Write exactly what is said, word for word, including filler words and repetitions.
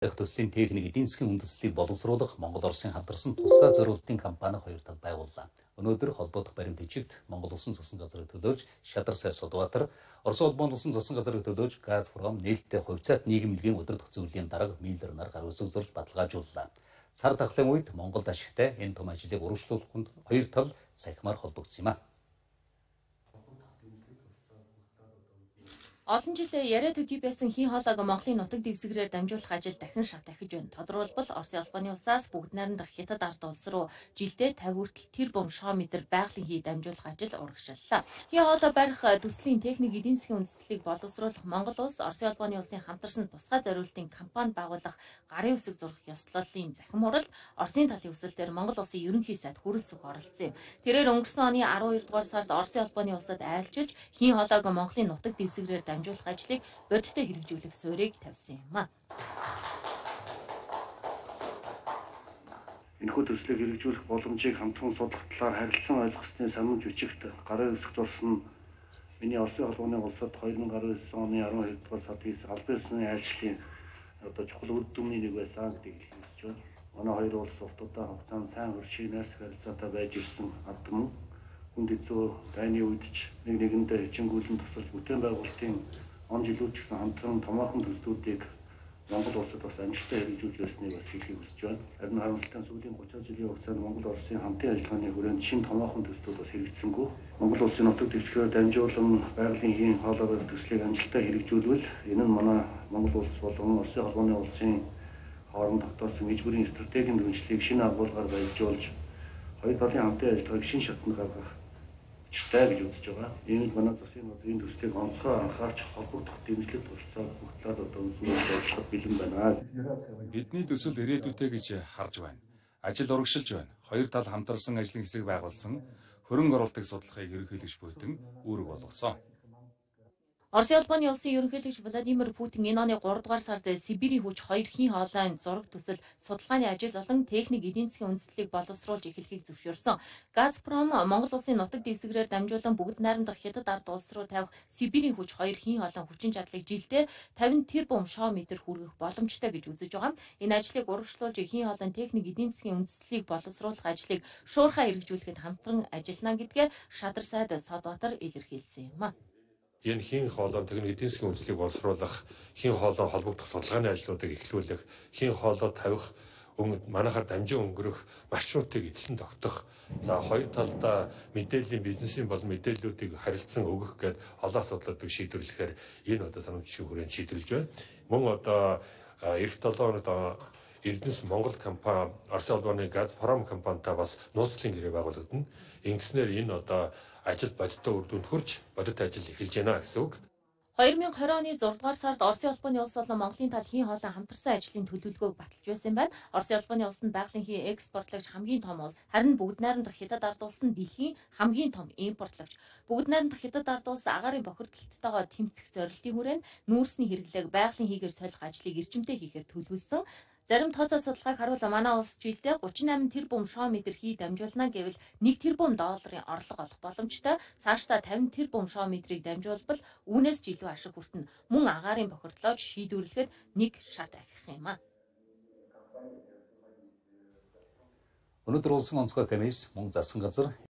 Төслийн техник эдийн засгийн үндэслэлийг боловсруулах Монгол Оросын хамтарсан тусгай зорилтын кампани хоёр тал байгууллаа. Өнөөдөр холбоодох баримт бичигт Монгол Улсын засгийн газрыг төлөөж Шадар сай Судбаатар, Орос улбоонд Улсын засгийн газрыг төлөөж Газпром нээлттэй хувьцаат нийгэмлэгийн өдөр дэх зүйлийн дарга Миллер нар гар үсэг зурж баталгаажууллаа. Цар тахлын үед Монголд ашигтай энэ том ажлыг урагшлуулахад хоёр тал цахимаар холбогдсон юм а. Олон жил яриад өгье байсан хийн хоолойг Монголын нутаг дэвсгэрээр дамжуулах ажил дахин шат ахиж байна. Тодорхойлбол Оросын албаны улсаас бүгд найрамдах Хятад ард улс руу жилдээ пятьдесят хүртэл тэр бум шоо метр байгалийн хий дамжуулах ажил урагшлалаа. Хийн хоолой барих төслийн техник эдийн засгийн үндэслэлийг боловсруулах Монгол улс Оросын албаны улсын хамтарсан тусгай зориултын кампани байгуулах гарын үсэг зурах ёслолын захин хуралд Оросын талын өсөлтөөр Монгол улсын ерөнхий сайд хүрэлцэх оролцсон юм. Тэрээр өнгөрсөн оны арван хоёр дугаар сард Оросын албаны улсад айлчилж хийн хоолойг Монголын нутаг дэвсгэрээр дамжуулах ажлыг бодиттой хэрэгжүүлэх суурийг тавьсан юм а. Энэхүү төслийг хэрэгжүүлэх боломжийг хамтран судлах талаар харилцан ойлгосны санамж бичигт гарын үсэг зурсан миний Оросын албаны улсад две тысячи десять оны арван хоёр дугаар сард хийсэн албан ёсны айлчлалын одоо чухал үр дүнний нэг байсан гэдгийг хэлж байна. Манай хоёр улс урт удаан хугацаанд сайн хөршиг найрсаг харилцаатай байж ирсэн ард түмэн хүнд хэцүү дайны үед ч нэг нэгэндээ хичээнгүүлэн тусалж бүтээн байгуулалтын он жилүүд ч гэсэн хамтран томоохон төслүүдийг Монгол улсад бас амжилттай хэрэгжүүлж байсныг бас хэлхийг хүсэж байна. Харин харамсалтай нь сүүлийн тридцать жилийн хугацаанд Монгол Оросын хамтын ажиллагааны хүрээнд шинэ томоохон төслүүд бас хэрэгжсэнгүй. Монгол улсын нутаг дэвсгэрээр дамжуулан байгалийн хийн хоолой төслийг амжилттай хэрэгжүүлвэл энэ нь манай Монгол улс болон Оросын албаны улсын хооронд тогтоосон ижбүрийн стратегийн дэмжлэгийг шинэ агуулгаар баяжуулж хоёр талын хамтын ажиллагааг шинэ шатнд гаргах чтай гэж үзэж байгаа. Энэ манай засгийн газрын төслийг онцгой анхаарч холбогдох дэмжлэг туршлагыг бүх талаар одоо үзүүлж ажиллах бэлэн байна. Бидний төсөл ирээдүйтэй гэж харж байна. Ажил урагшилж байна. Хоёр тал хамтарсан ажлын хэсэг байгуулсан хөрөнгө оруулалтыг судлахыг ерөнхийлөгч Путин үүрэг болгосон. Оросын албаны улсын ерөнхийлөгч Владимир Путин энэ оны гурав дугаар сард Сибирийн хүч хоёр хийн хоолойн зураг төсөл судалгааны ажил болон техник эдийн засгийн үндэслэлийг боловсруулж эхлэхийг зөвшөөрсөн. Газпром Монгол улсын нутаг дэвсгэрээр дамжуулан бүгд найрамдах Хятад ард улс руу тавих Сибирийн хүч хоёр хийн хоолойн хүчин чадлыг жилдээ пятьдесят тэрбум шоо метр хүргэх боломжтой гэж үзэж байгаа юм. Энэ ажлыг урагшлуулж хийн хоолойн техник эдийн засгийн үндэслэлийг боловсруулах ажлыг шуурхай хэрэгжүүлэхэд хамтран ажиллана гэдгээ Шадар сайд Судбаатар илэрхийлсэн юм а. Энэ хийн хоолойн техник эдийн засгийн үндэслэлийг боловсруулах, хийн хоолойн холбогдох судалгааны ажлуудыг эхлүүлэх, хийн хоолой тавих, манайхаар дамжин өнгөрөх маршрутыг эзлэн тогтох. За хоёр талдаа мэдээллийн бизнесийн болон мэдээллүүдийг харилцан өгөх гээд олон асуудлуудыг шийдвэрлэхээр энэ одоо санамжийн хүрээнд шийдвэрлэж байна. Мөн одоо эх долоо хоногт Эрдэнэс Монгол компани, Оросын албаны Газпром компанитай бас нууцлалын гэрээ байгуулагдана. Ингэснээр энэ одоо ажил бодиттой үр дүнд хүрч бодит ажил эхэлж байна гэсэн үг. две тысячи двадцать оны зургаадугаар сард Оросын албаны улс болон Монголын тал хийн хоолой хамтарсан ажлын төлөвлөгөөг баталж байсан байна. Оросын албаны улс нь байгалийн хийн экспортлагч хамгийн том улс. Харин бүгд найрамдах Хятад ард улс нь дэлхийн хамгийн том импортлагч. Бүгд найрамдах Хятад ард улс агаарын бохирдолтойгоо тэмцэх зорилтын хүрээнд нүүрсний хэрэглээг байгалийн хийгээр солих ажлыг эрчимтэй хийхээр төлөвлөсөн. Зарим тооцоо судалгааг харуул манай улс жилдээ тридцать восемь тэрбум шоо метр хий дамжуулна гэвэл нэг тэрбум долларын орлого олох боломжтой. Цаашдаа пятьдесят тэрбум шоо метрийг дамжуулбал үүнээс ч илүү ашиг хүртэнэ. Мөн агаарын бохирдлоож шийдвэрлэхэд нэг шат ахих юм а. Өнөөдөр улсын онцгой комисс мөн засгийн газар